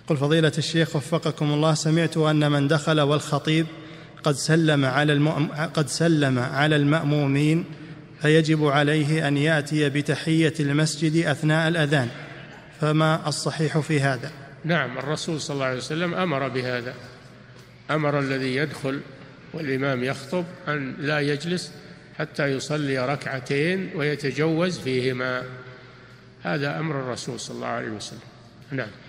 قل فضيلة الشيخ وفقكم الله، سمعت أن من دخل والخطيب قد سلم على المأمومين فيجب عليه أن يأتي بتحية المسجد أثناء الأذان، فما الصحيح في هذا؟ نعم، الرسول صلى الله عليه وسلم أمر بهذا، أمر الذي يدخل والإمام يخطب أن لا يجلس حتى يصلي ركعتين ويتجوز فيهما، هذا أمر الرسول صلى الله عليه وسلم. نعم.